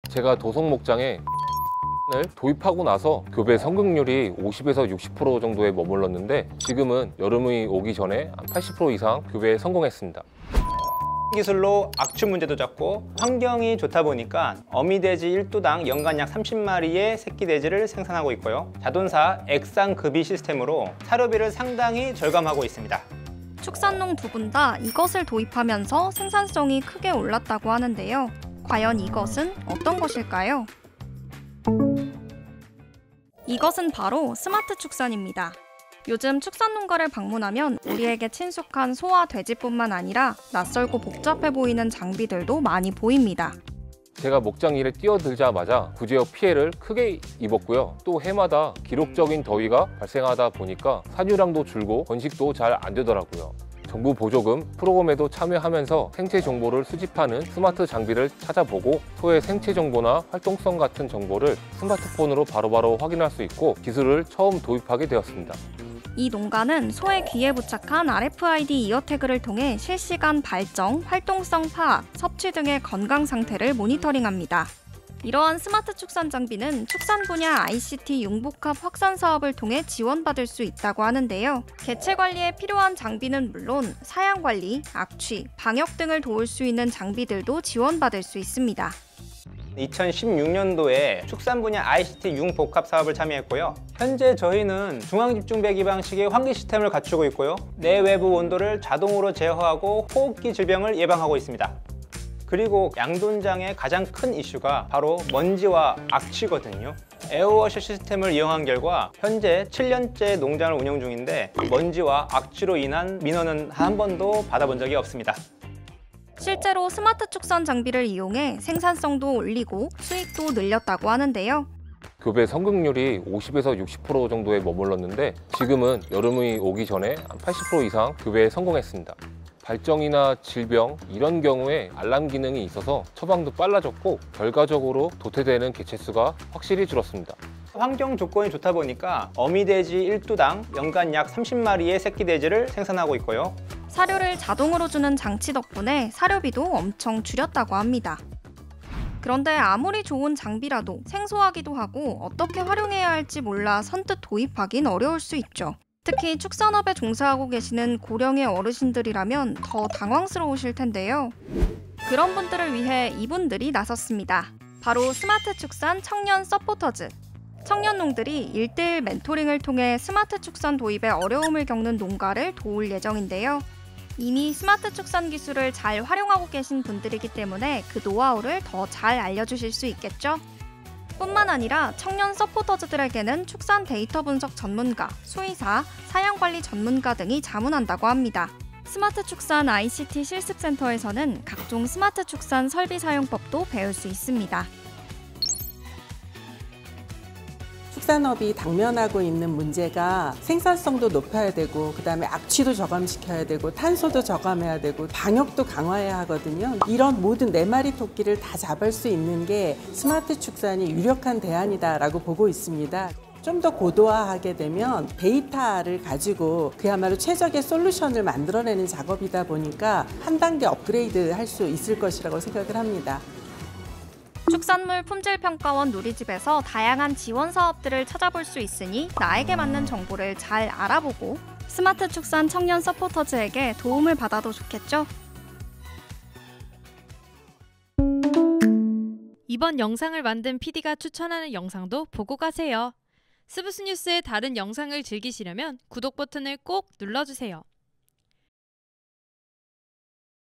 제가 도성 목장에 을 도입하고 나서 교배 성공률이 50에서 60% 정도에 머물렀는데 지금은 여름이 오기 전에 80% 이상 교배에 성공했습니다. 기술로 악취 문제도 잡고 환경이 좋다 보니까 어미돼지 1두당 연간 약 30마리의 새끼돼지를 생산하고 있고요. 자동차 액상급이 시스템으로 사료비를 상당히 절감하고 있습니다. 축산농 두 분 다 이것을 도입하면서 생산성이 크게 올랐다고 하는데요. 과연 이것은 어떤 것일까요? 이것은 바로 스마트 축산입니다. 요즘 축산 농가를 방문하면 우리에게 친숙한 소와 돼지뿐만 아니라 낯설고 복잡해 보이는 장비들도 많이 보입니다. 제가 목장 일에 뛰어들자마자 구제역 피해를 크게 입었고요. 또 해마다 기록적인 더위가 발생하다 보니까 산유량도 줄고 번식도 잘 안 되더라고요. 정부 보조금 프로그램에도 참여하면서 생체 정보를 수집하는 스마트 장비를 찾아보고 소의 생체 정보나 활동성 같은 정보를 스마트폰으로 바로바로 확인할 수 있고 기술을 처음 도입하게 되었습니다. 이 농가는 소의 귀에 부착한 RFID 이어태그를 통해 실시간 발정, 활동성 파악, 섭취 등의 건강 상태를 모니터링합니다. 이러한 스마트 축산 장비는 축산 분야 ICT 융복합 확산 사업을 통해 지원받을 수 있다고 하는데요. 개체 관리에 필요한 장비는 물론 사양 관리, 악취, 방역 등을 도울 수 있는 장비들도 지원받을 수 있습니다. 2016년도에 축산 분야 ICT 융복합 사업을 참여했고요. 현재 저희는 중앙집중 배기 방식의 환기 시스템을 갖추고 있고요. 내외부 온도를 자동으로 제어하고 호흡기 질병을 예방하고 있습니다. 그리고 양돈장의 가장 큰 이슈가 바로 먼지와 악취거든요. 에어워셔 시스템을 이용한 결과 현재 7년째 농장을 운영 중인데 먼지와 악취로 인한 민원은 한 번도 받아본 적이 없습니다. 실제로 스마트 축산 장비를 이용해 생산성도 올리고 수익도 늘렸다고 하는데요. 교배 성공률이 50에서 60% 정도에 머물렀는데 지금은 여름이 오기 전에 80% 이상 교배에 성공했습니다. 발정이나 질병 이런 경우에 알람 기능이 있어서 처방도 빨라졌고 결과적으로 도태되는 개체 수가 확실히 줄었습니다. 환경 조건이 좋다 보니까 어미돼지 1두당 연간 약 30마리의 새끼돼지를 생산하고 있고요. 사료를 자동으로 주는 장치 덕분에 사료비도 엄청 줄였다고 합니다. 그런데 아무리 좋은 장비라도 생소하기도 하고 어떻게 활용해야 할지 몰라 선뜻 도입하긴 어려울 수 있죠. 특히 축산업에 종사하고 계시는 고령의 어르신들이라면 더 당황스러우실 텐데요. 그런 분들을 위해 이분들이 나섰습니다. 바로 스마트 축산 청년 서포터즈. 청년농들이 1:1 멘토링을 통해 스마트 축산 도입에 어려움을 겪는 농가를 도울 예정인데요. 이미 스마트 축산 기술을 잘 활용하고 계신 분들이기 때문에 그 노하우를 더 잘 알려주실 수 있겠죠? 뿐만 아니라 청년 서포터즈들에게는 축산 데이터 분석 전문가, 수의사, 사양관리 전문가 등이 자문한다고 합니다. 스마트 축산 ICT 실습센터에서는 각종 스마트 축산 설비 사용법도 배울 수 있습니다. 축산업이 당면하고 있는 문제가 생산성도 높여야 되고 그다음에 악취도 저감시켜야 되고 탄소도 저감해야 되고 방역도 강화해야 하거든요. 이런 모든 4마리 토끼를 다 잡을 수 있는 게 스마트 축산이 유력한 대안이다라고 보고 있습니다. 좀 더 고도화하게 되면 데이터를 가지고 그야말로 최적의 솔루션을 만들어내는 작업이다 보니까 한 단계 업그레이드 할 수 있을 것이라고 생각을 합니다. 축산물 품질평가원 누리집에서 다양한 지원 사업들을 찾아볼 수 있으니 나에게 맞는 정보를 잘 알아보고 스마트 축산 청년 서포터즈에게 도움을 받아도 좋겠죠? 이번 영상을 만든 PD가 추천하는 영상도 보고 가세요. 스브스 뉴스의 다른 영상을 즐기시려면 구독 버튼을 꼭 눌러주세요.